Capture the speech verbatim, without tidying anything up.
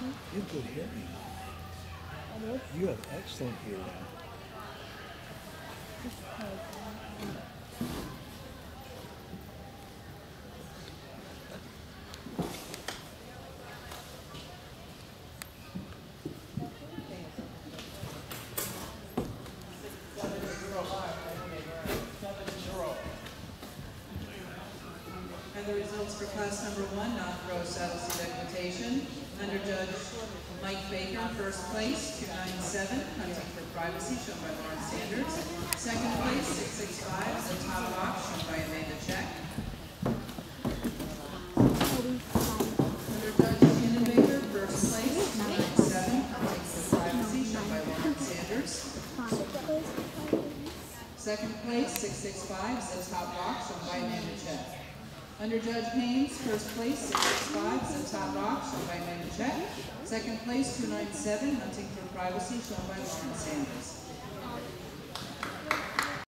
You have good hearing. You have excellent hearing. And the results for class number one, non-pro saddle seat equitation. Under Judge Mike Baker, first place, two ninety-seven, Hunting for Privacy, shown by Lawrence Sanders. Second place, six sixty-five, The Top Rock, shown by Amanda Check. Under Judge Shannon Baker, first place, two ninety-seven, Hunting for Privacy, shown by Lawrence Sanders. Second place, six sixty-five, The Top Rock, shown by Amanda Check. Under Judge Haynes, first place, six sixty-five, The Top Rock, shown by Amanda Check. Second place, two ninety-seven, Hunting for Privacy, shown by Lawrence Sanders.